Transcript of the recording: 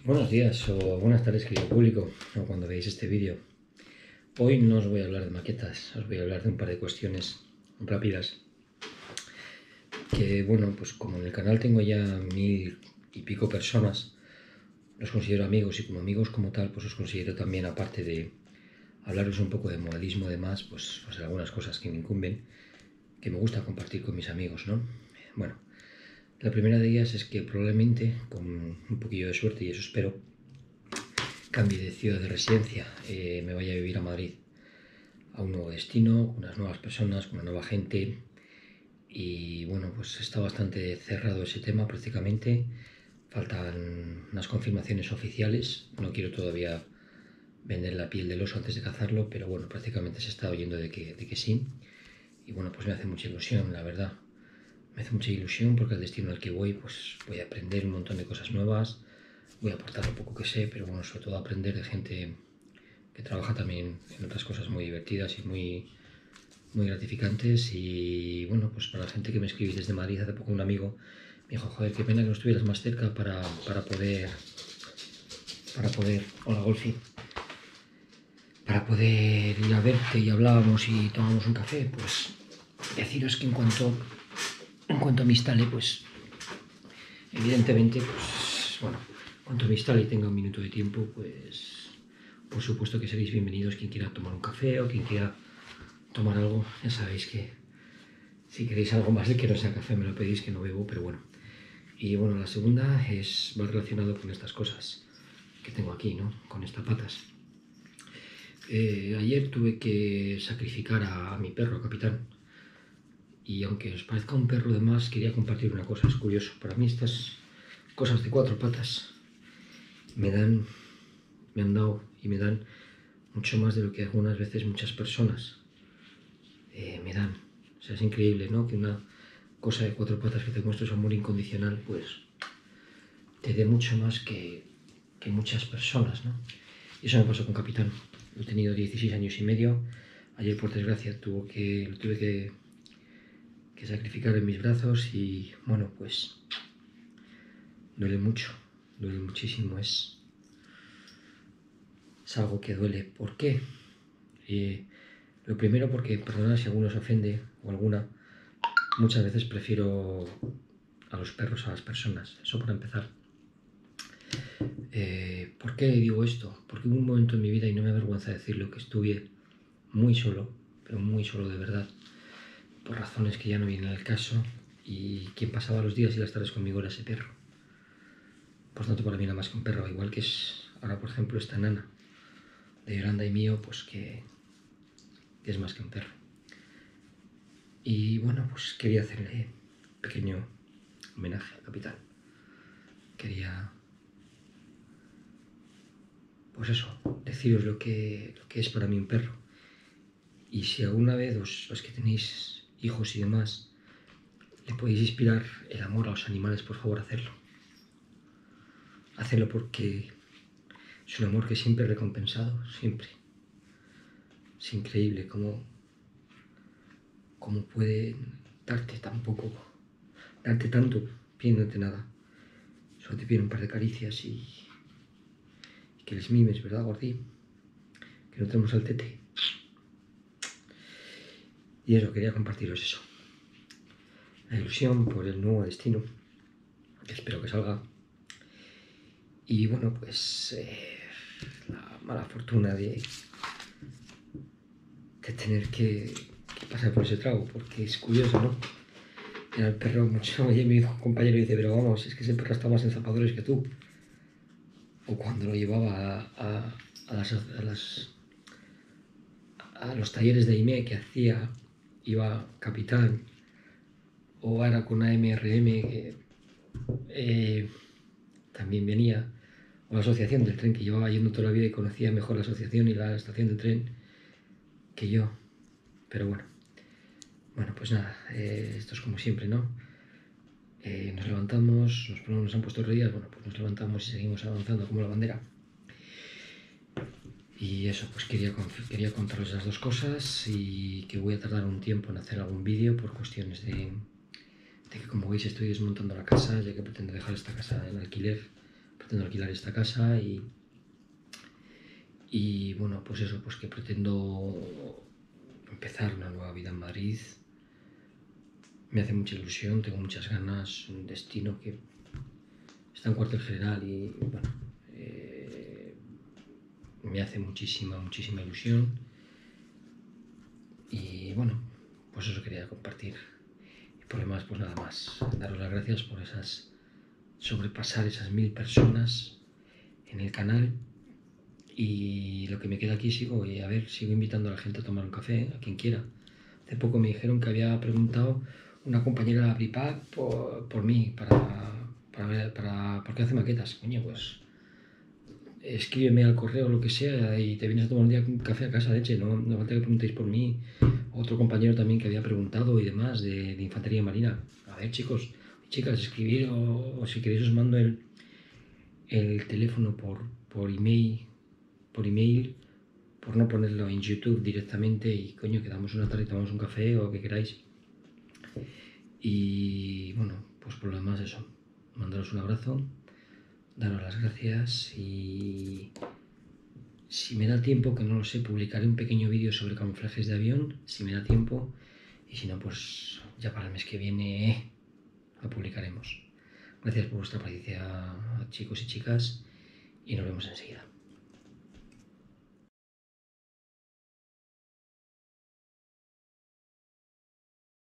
Buenos días o buenas tardes, querido público, o cuando veáis este vídeo. Hoy no os voy a hablar de maquetas, os voy a hablar de un par de cuestiones rápidas. Que bueno, pues como en el canal tengo ya 1000 y pico personas, los considero amigos, y como amigos como tal, pues os considero también, aparte de hablaros un poco de modalismo y demás, pues algunas cosas que me incumben, que me gusta compartir con mis amigos, ¿no? Bueno, la primera de ellas es que probablemente, con un poquillo de suerte, y eso espero, cambie de ciudad de residencia, me vaya a vivir a Madrid, a un nuevo destino, con unas nuevas personas, con una nueva gente. Y bueno, pues está bastante cerrado ese tema prácticamente. Faltan unas confirmaciones oficiales. No quiero todavía vender la piel del oso antes de cazarlo, pero bueno, prácticamente se está oyendo de que sí. Y bueno, pues me hace mucha ilusión, la verdad. Me hace mucha ilusión porque el destino al que voy, pues voy a aprender un montón de cosas nuevas. Voy a aportar lo poco que sé, pero bueno, sobre todo aprender de gente que trabaja también en otras cosas muy divertidas y muy gratificantes. Y bueno, pues para la gente que me escribís desde Madrid, hace poco un amigo me dijo, joder, qué pena que no estuvieras más cerca para poder, hola Golfi, para poder ir a verte, y hablábamos y tomábamos un café. Pues deciros que en cuanto me instale, pues evidentemente, pues bueno, en cuanto me instale y tenga un minuto de tiempo, pues por supuesto que seréis bienvenidos, quien quiera tomar un café o quien quiera tomar algo. Ya sabéis que si queréis algo más de que no sea café me lo pedís, que no bebo, pero bueno. Y bueno, la segunda va relacionado con estas cosas que tengo aquí, ¿no? Con estas patas. Ayer tuve que sacrificar a mi perro, Capitán. Y aunque os parezca un perro de más, quería compartir una cosa. Es curioso, para mí estas cosas de 4 patas me han dado y me dan mucho más de lo que algunas veces muchas personas me dan. O sea, es increíble, ¿no? Que una cosa de 4 patas que te muestra su amor incondicional, pues te dé mucho más que muchas personas, ¿no? Y eso me pasó con Capitán. He tenido 16 años y medio. Ayer, por desgracia, lo tuve que sacrificar en mis brazos. Y bueno, pues duele mucho, duele muchísimo. Es algo que duele. ¿Por qué? Lo primero, porque, perdonad si alguno se ofende o alguna, muchas veces prefiero a los perros a las personas. Eso para empezar. ¿Por qué digo esto? Porque hubo un momento en mi vida, y no me avergüenza decirlo, que estuve muy solo, pero muy solo de verdad, por razones que ya no vienen al caso, y quien pasaba los días y las tardes conmigo era ese perro. Por tanto, para mí era más que un perro, igual que es ahora, por ejemplo, esta nana de Yolanda y mío, pues que es más que un perro. Y bueno, pues quería hacerle un pequeño homenaje al Capitán. Quería, pues eso, deciros lo que es para mí un perro. Y si alguna vez los que tenéis hijos y demás le podéis inspirar el amor a los animales, por favor, hacerlo. Hacerlo, porque es un amor que siempre he recompensado, siempre. Es increíble cómo puede darte tan poco, darte tanto pidiéndote nada. Solo te piden un par de caricias y que les mimes, ¿verdad, Gordi? Que no tenemos al tete. Y eso, quería compartiros eso. La ilusión por el nuevo destino, que espero que salga. Y bueno, pues la mala fortuna de tener que pasar por ese trago, porque es curioso, ¿no? Era el perro mucho. Oye, mi compañero dice, pero vamos, es que ese perro está más en zapadores que tú. O cuando lo llevaba a los talleres de IME que hacía, iba Capitán, o ahora con AMRM, que también venía, o la asociación del tren, que llevaba yendo toda la vida y conocía mejor la asociación y la estación de tren que yo. Pero bueno, pues nada, esto es como siempre, ¿no? Nos levantamos, nos han puesto rodillas, bueno, pues nos levantamos y seguimos avanzando como la bandera. Y eso, pues quería contaros las dos cosas, y que voy a tardar un tiempo en hacer algún vídeo por cuestiones de que, como veis, estoy desmontando la casa, ya que pretendo dejar esta casa en alquiler pretendo alquilar esta casa y bueno, pues eso, pues que pretendo empezar una nueva vida en Madrid. Me hace mucha ilusión, tengo muchas ganas, un destino que está en cuartel general y bueno, me hace muchísima ilusión y bueno, pues eso quería compartir. Y por lo demás, pues nada más, daros las gracias por sobrepasar esas 1000 personas en el canal. Y lo que me queda aquí sigo invitando a la gente a tomar un café, a quien quiera. Hace poco me dijeron que había preguntado una compañera de la Pripac por mí, porque hace maquetas. Coño, pues escríbeme al correo o lo que sea y te vienes a tomar un día un café a casa, leche. No falta que preguntéis por mí. Otro compañero también que había preguntado y demás de infantería marina. A ver, chicos, chicas, escribir o si queréis os mando el teléfono por email, por no ponerlo en YouTube directamente y coño, quedamos una tarde y tomamos un café o lo que queráis. Y bueno, pues por lo demás eso, mandaros un abrazo, daros las gracias y si me da tiempo, que no lo sé, publicaré un pequeño vídeo sobre camuflajes de avión, si me da tiempo, y si no, pues ya para el mes que viene lo publicaremos. Gracias por vuestra paciencia, chicos y chicas, y nos vemos enseguida.